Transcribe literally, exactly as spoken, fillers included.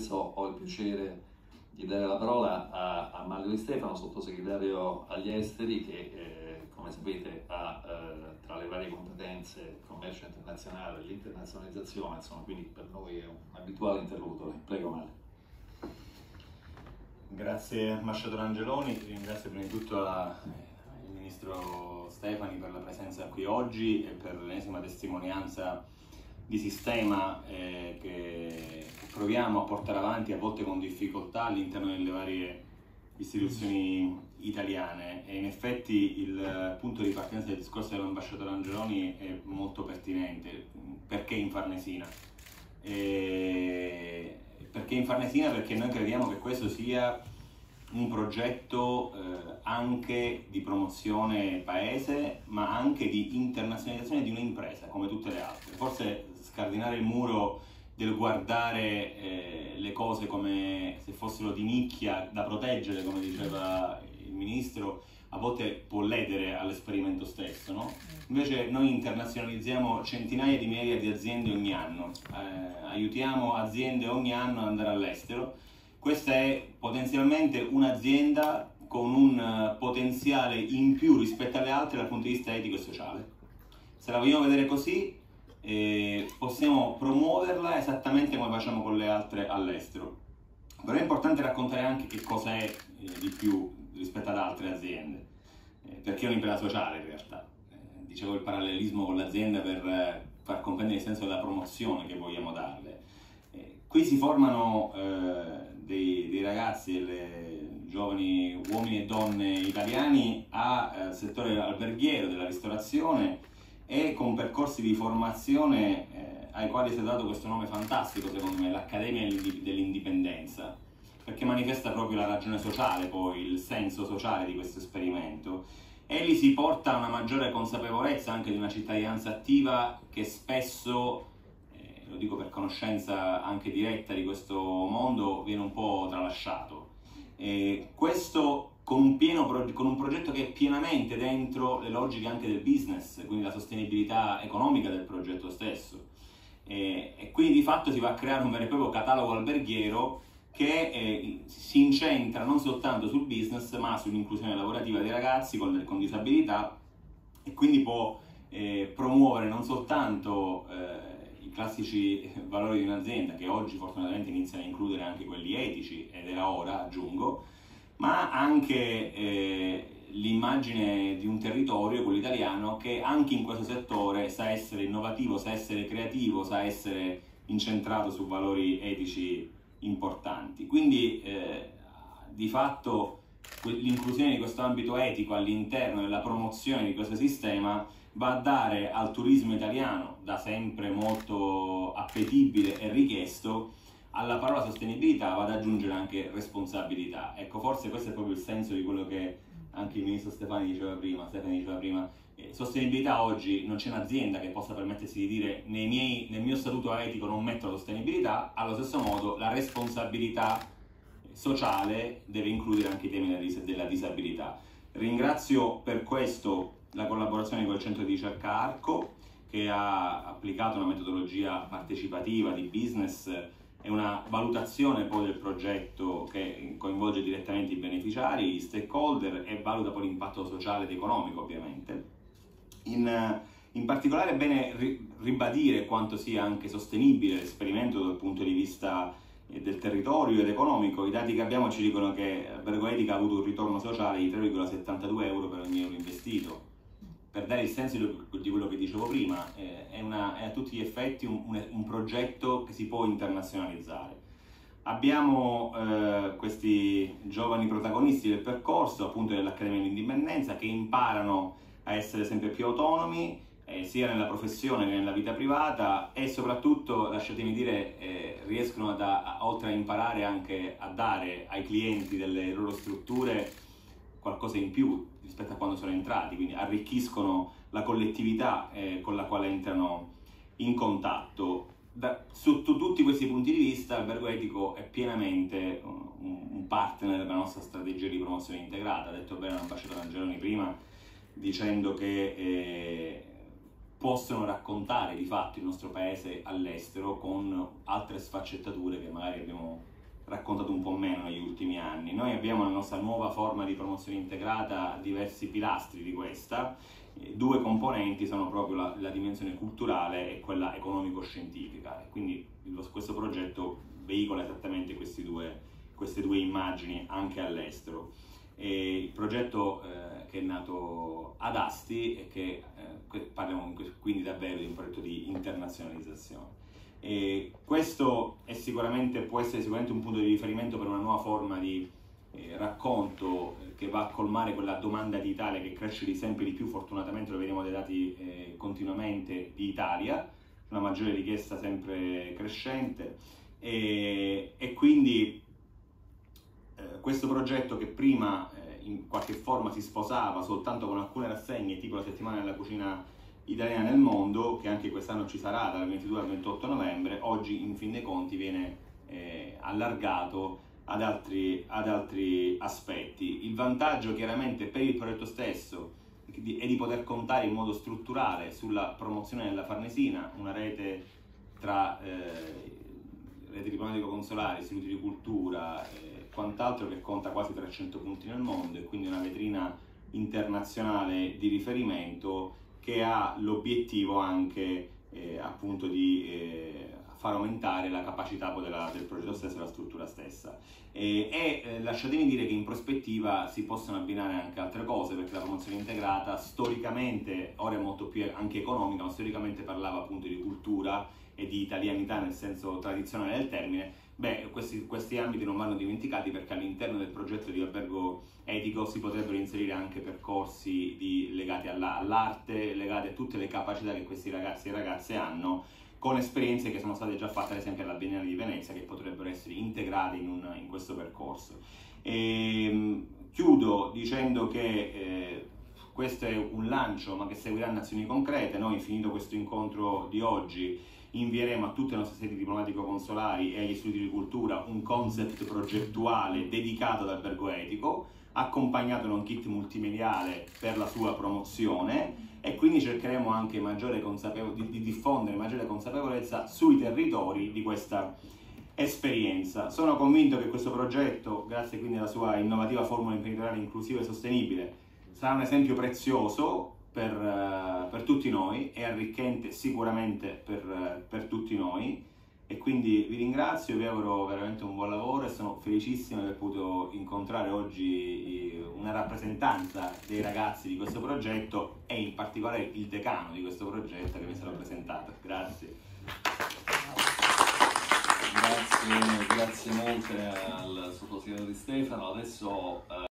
adesso ho il piacere di dare la parola a, a Mario Di Stefano, sottosegretario agli esteri, che eh, come sapete ha eh, tra le varie competenze il commercio internazionale e l'internazionalizzazione, insomma, quindi per noi è un abituale interlocutore. Prego Mario. Grazie ambasciatore Angeloni, ringrazio prima di tutto la, il ministro Stefani per la presenza qui oggi e per l'ennesima testimonianza di sistema eh, che proviamo a portare avanti, a volte con difficoltà, all'interno delle varie istituzioni italiane. E in effetti il punto di partenza del discorso dell'ambasciatore Angeloni è molto pertinente. Perché in Farnesina? E perché in Farnesina? Perché noi crediamo che questo sia un progetto eh, anche di promozione paese, ma anche di internazionalizzazione di un'impresa, come tutte le altre. Forse scardinare il muro del guardare eh, le cose come se fossero di nicchia da proteggere, come diceva il ministro, a volte può ledere all'esperimento stesso, no? Invece noi internazionalizziamo centinaia di migliaia di aziende ogni anno, eh, aiutiamo aziende ogni anno ad andare all'estero. Questa è potenzialmente un'azienda con un potenziale in più rispetto alle altre dal punto di vista etico e sociale. Se la vogliamo vedere così, eh, possiamo promuoverla esattamente come facciamo con le altre all'estero. Però è importante raccontare anche che cosa è eh, di più rispetto ad altre aziende, eh, perché è un'impresa sociale in realtà. Eh, dicevo il parallelismo con l'azienda per eh, far comprendere il senso della promozione che vogliamo darle. Eh, qui si formano eh, dei, dei ragazzi e delle giovani uomini e donne italiani al eh, settore alberghiero, della ristorazione, e con percorsi di formazione eh, ai quali si è dato questo nome fantastico, secondo me, l'Accademia dell'Indipendenza, perché manifesta proprio la ragione sociale, poi il senso sociale di questo esperimento, e lì si porta a una maggiore consapevolezza anche di una cittadinanza attiva che spesso, eh, lo dico per conoscenza anche diretta di questo mondo, viene un po' tralasciato. E questo con un, pieno con un progetto che è pienamente dentro le logiche anche del business, quindi la sostenibilità economica del progetto stesso. E, e quindi di fatto si va a creare un vero e proprio catalogo alberghiero che eh, si incentra non soltanto sul business ma sull'inclusione lavorativa dei ragazzi con, con disabilità, e quindi può eh, promuovere non soltanto eh, i classici valori di un'azienda, che oggi fortunatamente iniziano a includere anche quelli etici, ed era ora, aggiungo, ma anche eh, l'immagine di un territorio, quello italiano, che anche in questo settore sa essere innovativo, sa essere creativo, sa essere incentrato su valori etici importanti. Quindi eh, di fatto l'inclusione di questo ambito etico all'interno della promozione di questo sistema va a dare al turismo italiano, da sempre molto appetibile e richiesto, alla parola sostenibilità va ad aggiungere anche responsabilità. Ecco, forse questo è proprio il senso di quello che anche il ministro Stefani diceva prima, Stefani diceva prima. Eh, sostenibilità oggi non c'è un'azienda che possa permettersi di dire nei miei, nel mio statuto etico non metto la sostenibilità. Allo stesso modo la responsabilità sociale deve includere anche i temi della disabilità. Ringrazio per questo la collaborazione col centro di ricerca Arco, che ha applicato una metodologia partecipativa di business e una valutazione poi del progetto che coinvolge direttamente i beneficiari, gli stakeholder, e valuta poi l'impatto sociale ed economico, ovviamente. In, in particolare è bene ribadire quanto sia anche sostenibile l'esperimento dal punto di vista del territorio ed economico. I dati che abbiamo ci dicono che Albergo Etica ha avuto un ritorno sociale di tre virgola settantadue euro per ogni euro investito. Per dare il senso di quello che dicevo prima, eh, è, una, è a tutti gli effetti un, un, un progetto che si può internazionalizzare. Abbiamo eh, questi giovani protagonisti del percorso, appunto dell'Accademia dell'Indipendenza, che imparano a essere sempre più autonomi, eh, sia nella professione che nella vita privata, e soprattutto, lasciatemi dire, eh, riescono ad, a, oltre a imparare anche a dare ai clienti delle loro strutture qualcosa in più rispetto a quando sono entrati, quindi arricchiscono la collettività eh, con la quale entrano in contatto. Da, sotto tutti questi punti di vista, Albergo Etico è pienamente un, un partner della nostra strategia di promozione integrata. Ha detto bene l'ambasciatore Angeloni prima, dicendo che eh, possono raccontare di fatto il nostro paese all'estero con altre sfaccettature che magari abbiamo raccontato un po' meno negli ultimi anni. Noi abbiamo la nostra nuova forma di promozione integrata, diversi pilastri di questa. Due componenti sono proprio la, la dimensione culturale e quella economico-scientifica, e quindi lo, questo progetto veicola esattamente questi due, queste due immagini anche all'estero. Il progetto eh, che è nato ad Asti e che eh, parliamo quindi davvero di un progetto di internazionalizzazione. E questo è sicuramente, può essere sicuramente un punto di riferimento per una nuova forma di eh, racconto eh, che va a colmare quella domanda di Italia che cresce di sempre di più, fortunatamente lo vediamo dai dati eh, continuamente di Italia, una maggiore richiesta sempre crescente, e, e quindi eh, questo progetto che prima eh, in qualche forma si sposava soltanto con alcune rassegne tipo la settimana della cucina italiana nel mondo, che anche quest'anno ci sarà dal ventidue al ventotto novembre, oggi in fin dei conti viene eh, allargato ad altri, ad altri aspetti. Il vantaggio chiaramente per il progetto stesso è di poter contare in modo strutturale sulla promozione della Farnesina, una rete tra eh, rete diplomatico-consolari, istituti di cultura e eh, quant'altro, che conta quasi trecento punti nel mondo, e quindi una vetrina internazionale di riferimento che ha l'obiettivo anche eh, appunto di eh, far aumentare la capacità della, del progetto stesso e la struttura stessa. E, e eh, lasciatemi dire che in prospettiva si possono abbinare anche altre cose, perché la promozione integrata storicamente, ora è molto più anche economica, ma storicamente parlava appunto di cultura e di italianità nel senso tradizionale del termine. Beh, questi, questi ambiti non vanno dimenticati, perché all'interno del progetto di albergo etico si potrebbero inserire anche percorsi di, legati alla, all'arte, legati a tutte le capacità che questi ragazzi e ragazze hanno, con esperienze che sono state già fatte ad esempio alla Biennale di Venezia, che potrebbero essere integrate in, un, in questo percorso. E, chiudo dicendo che eh, questo è un lancio, ma che seguiranno azioni concrete. Noi, finito questo incontro di oggi, invieremo a tutte le nostre sedi diplomatico-consolari e agli istituti di cultura un concept progettuale dedicato ad albergo etico, accompagnato da un kit multimediale per la sua promozione, e quindi cercheremo anche maggiore consapevole, di, di diffondere maggiore consapevolezza sui territori di questa esperienza. Sono convinto che questo progetto, grazie quindi alla sua innovativa formula imprenditoriale inclusiva e sostenibile, sarà un esempio prezioso per, uh, per tutti noi, e arricchente sicuramente per, uh, per tutti noi, e quindi vi ringrazio, vi auguro veramente un buon lavoro e sono felicissimo di aver potuto incontrare oggi una rappresentanza dei ragazzi di questo progetto, e in particolare il decano di questo progetto che mi sarà presentato. Grazie. Grazie, grazie molte al sottosegretario Di Stefano. Adesso